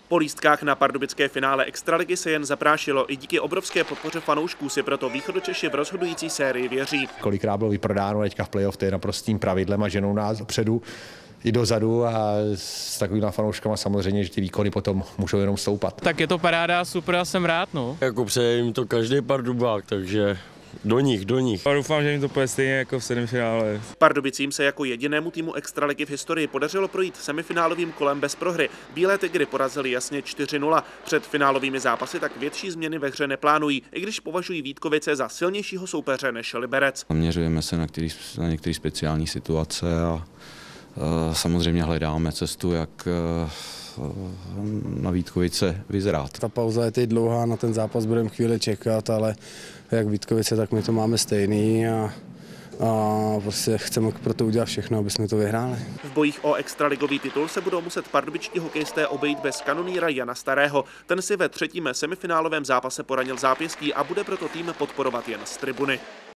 Po lístkách na pardubické finále extraligy se jen zaprášilo. I díky obrovské podpoře fanoušků si proto Východočeši v rozhodující sérii věří. Kolikrát bylo vyprodáno teďka v playoff, to je naprostým pravidlem a ženou nás dopředu i dozadu a s takovými fanouškama samozřejmě, že ty výkony potom můžou jenom stoupat. Tak je to paráda, super, já jsem rád, no. Jako přeje jim to každý Pardubák, takže do nich. A doufám, že jim to půjde stejně jako v semifinále. Pardubicím se jako jedinému týmu extraligy v historii podařilo projít semifinálovým kolem bez prohry. Bílé tygry porazili jasně 4-0. Před finálovými zápasy tak větší změny ve hře neplánují, i když považují Vítkovice za silnějšího soupeře než Liberec. Zaměřujeme se na některé speciální situace a samozřejmě hledáme cestu, jak na Vítkovice vyzrát. Ta pauza je teď dlouhá, na ten zápas budeme chvíli čekat, ale jak Vítkovice, tak my to máme stejný a prostě chceme pro to udělat všechno, aby jsme to vyhráli. V bojích o extraligový titul se budou muset pardubičtí hokejisté obejít bez kanonýra Jana Starého. Ten si ve třetím semifinálovém zápase poranil zápěstí a bude proto tým podporovat jen z tribuny.